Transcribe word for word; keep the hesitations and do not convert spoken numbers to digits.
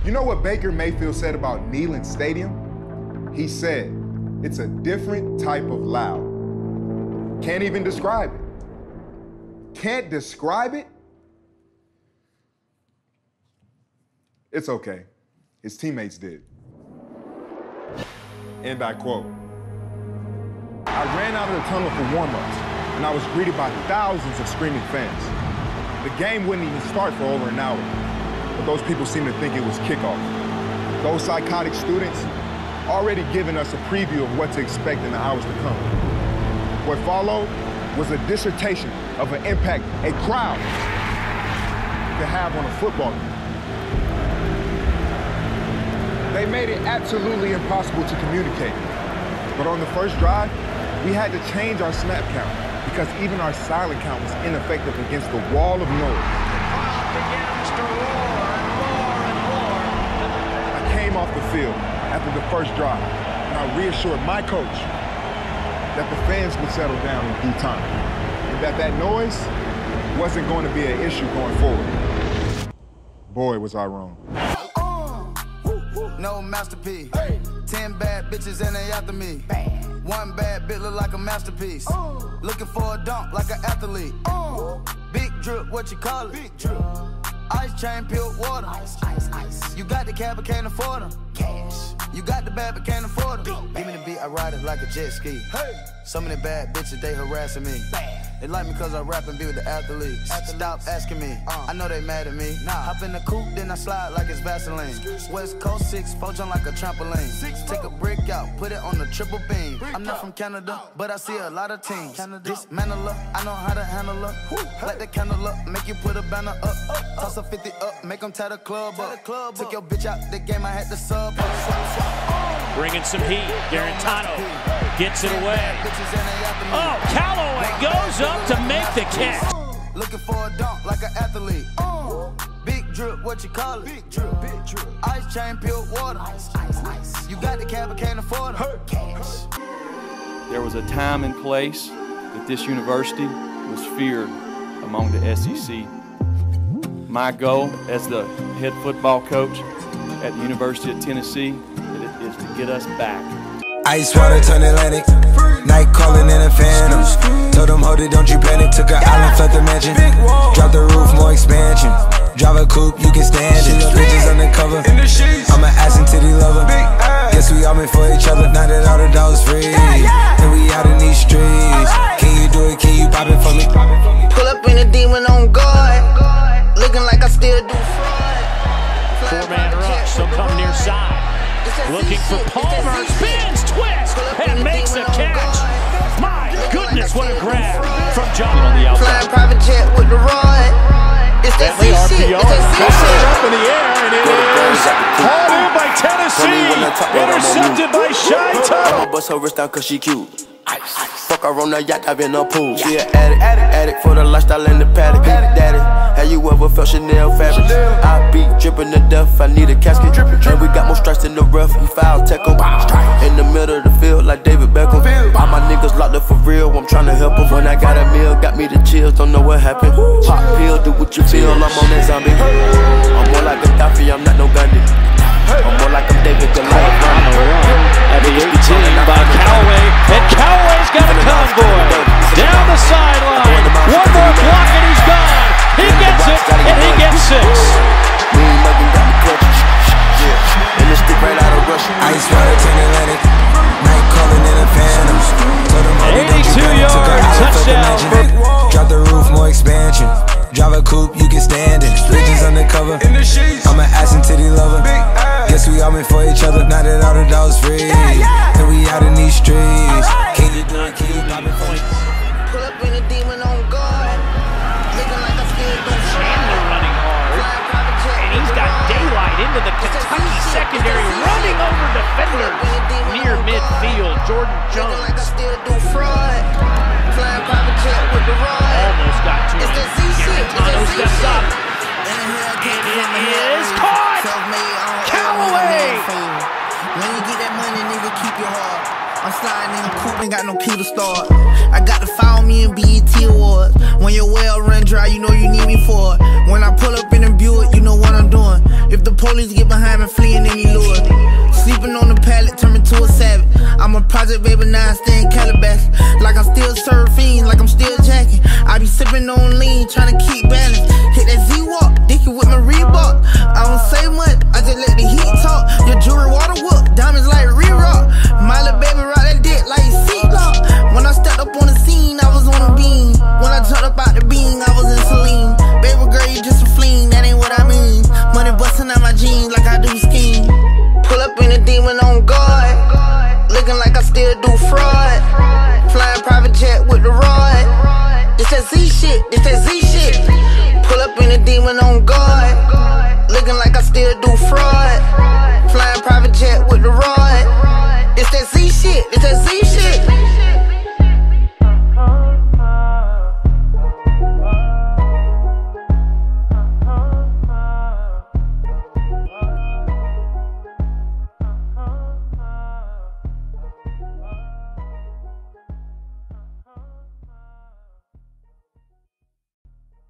You know what Baker Mayfield said about Neyland Stadium? He said, it's a different type of loud. Can't even describe it. Can't describe it? It's okay. His teammates did. And I quote, I ran out of the tunnel for warm-ups, and I was greeted by thousands of screaming fans. The game wouldn't even start for over an hour, but those people seemed to think it was kickoff. Those psychotic students already giving us a preview of what to expect in the hours to come. What followed was a dissertation of an impact a crowd could have on a football game. They made it absolutely impossible to communicate. But on the first drive, we had to change our snap count because even our silent count was ineffective against the wall of noise. Begins to roar and roar and roar. I came off the field after the first drive, and I reassured my coach that the fans would settle down in due time, and that that noise wasn't going to be an issue going forward. Boy, was I wrong. No masterpiece. Hey. Ten bad bitches and they after me. Bad. One bad bitch look like a masterpiece. Uh. Looking for a dunk like an athlete. Uh. Big drip, what you call it? Big drip. Ice chain, peeled water. Ice, ice, ice. You got the cab, but can't afford them. Cash. You got the bad, but can't afford them. Give me the beat, I ride it like a jet ski. Hey. So many bad bitches, they harassing me. Bad. They like me cause I rap and be with the athletes. athletes. Stop asking me, uh. I know they mad at me. Nah. Hop in the coupe, then I slide like it's Vaseline. West Coast six, four jump like a trampoline. Six, Take a brick out, put it on the triple beam. Brick I'm not out. From Canada, but I see a lot of teams. Canada. Dismantle her, I know how to handle her. Hey. Light the candle up, make you put a banner up. up, up. Toss a fifty up, make them tie the club up. The club Took up. Your bitch out the game, I had to sub. Swap, swap. Bringing some heat, Garantano gets it away. Oh, Callaway goes up to make the catch. Looking for a dunk like an athlete. Big drip, what you call it? Big drip, big drip. Ice chain, peeled water. Ice, ice, ice. You got the cab, but can't afford it. Cash. There was a time and place that this university was feared among the S E C. My goal as the head football coach at the University of Tennessee is to get us back. Ice water turn Atlantic, night calling in a phantom. Told them, hold it, don't you panic. Took an island, left the mansion. Drop the roof, more expansion. Drive a coupe, you can stand it. Bitches undercover, I'm an ass and titty lover. Guess we all meant for each other. Now that all the dogs free, and we out in these streets. Can you do it, can you pop it for me? Pull up in a demon on guard, looking like I still do fraud. Four-man rush, so come near side. Looking for Palmer, spins, twist, and makes a catch. My goodness, what a grab from John on the outside. Flying private jet with the rod. It's that Bentley R P O, puts it up in the air, and it is hauled in by Tennessee. Intercepted by Shy Tuttle. I'ma bust her wrist down cause she cute. Fuck her on the yacht, I've been a pool. She an addict, addict, addict for the lifestyle in the paddock. Daddy, have you ever felt Chanel fabric? I be dripping to death, I need a casket. And we got more strikes in the rough, we foul tech em. In the middle of the field like David Beckham. All my niggas locked up for real, I'm trying to help them. When I got a meal, got me the chills, don't know what happened. Pop pill, do what you feel, I'm on that zombie. I'm more like Gaddafi, I'm not no Gandhi. I'm more like I'm David Goliath. At the eighteen by Callaway, and Callaway's got a convoy down the sideline. One more block and he's gone. He gets it, and he gets six. Ice water turn Atlantic, night calling in a phantom. eighty-two yard touchdown. Drop the roof, more expansion. Drive a coupe, you can stand it. Bridges undercover, I'm an ass and titty lover. Guess we all meant for each other. Now that all the dogs free, and we out in these streets. Can you do it? Can you pop it for me? Pull up in a demon on guard, looking like I still do Chandler running hard, and he's got daylight into the Kentucky secondary, running over defenders near midfield. Jordan Jones. like I still do fraud. Flying private jet with the rod. Almost got to him. Garantano steps up. And it is caught. Callaway. When you get that money, nigga, keep your heart. I'm sliding in a coupe, ain't got no key to start. I got to follow me in B E T Awards. When your well run dry, you know you need me for it. When I pull up in a Buick, you know what I'm doing. If the police police get behind me, fleeing any lure. Sleeping on the pallet, turning to a savage. I'm a project baby, now I stay in Calabasas. Like I'm still surfing, like I'm still jacking. I be sipping on lean, trying to keep balance.